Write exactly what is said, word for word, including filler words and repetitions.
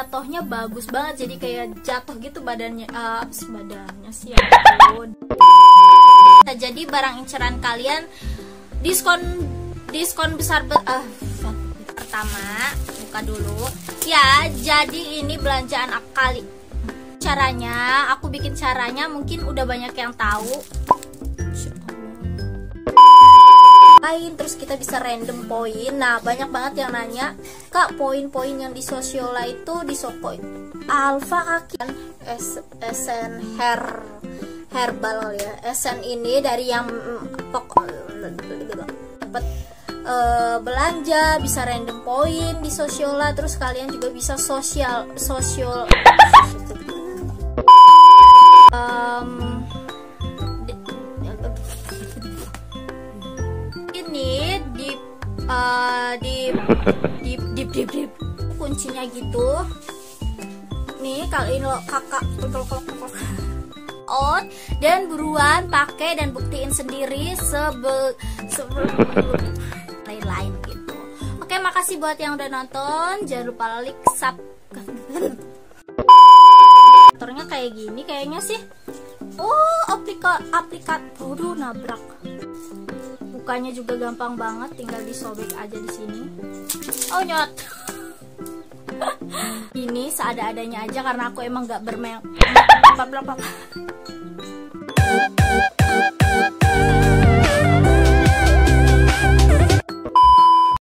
jatuhnya bagus banget, jadi kayak jatuh gitu badannya, uh, apa sih badannya sih, ya ampun. Nah, jadi barang inceran kalian diskon diskon besar be uh, pertama buka dulu ya. Jadi ini belanjaan kali. Caranya, aku bikin caranya mungkin udah banyak yang tahu. Lain terus kita bisa random poin. Nah, banyak banget yang nanya, Kak, poin-poin yang di Sosiola itu di Soko Alfa kaki es esen hair herbal ya. Esen ini dari yang pokok dapat uh, belanja, bisa random poin di Sosiola. Terus kalian juga bisa sosial sosial um, ini di uh, di di di di, di kuncinya gitu nih. Kalian lo kakak on dan buruan pakai dan buktiin sendiri sebe sebelum lain-lain gitu. Oke, makasih buat yang udah nonton, jangan lupa like, sub. Motornya kayak gini kayaknya sih. Oh, aplikat aplikat waduh, nabrak. Bukanya juga gampang banget, tinggal disobek aja di sini. Oh, nyot. Ini seada-adanya aja karena aku emang gak bermain.